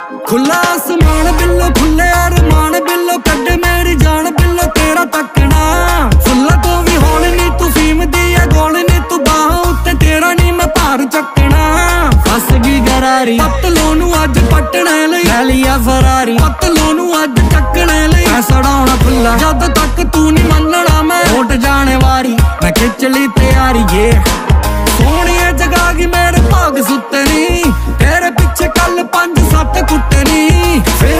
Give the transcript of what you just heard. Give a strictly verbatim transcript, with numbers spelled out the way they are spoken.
खुला आसमान बिल्लो खुले अरमान बिल्लो कड्डे मेरी जान बिल्लो तेरा तकना फुल्ला तो भी होल नी तू फीम दी है गोल नी तू बाह उत्ते तेरा नी मैं भार चकना फस गई गरारी पतलों नू अज पटने लई लै लिया फरारी पतलों नू अज चकने लई मैं सड़ाउणा खुला जद तक तू नी मनना मैं उठ जाने वारी मैं खिच ली तैयारी ये सोहणिए जगा गई मेरे भाग सुत्ते नी तेरे पिछे कल पंज सत्त कुट्टे नी।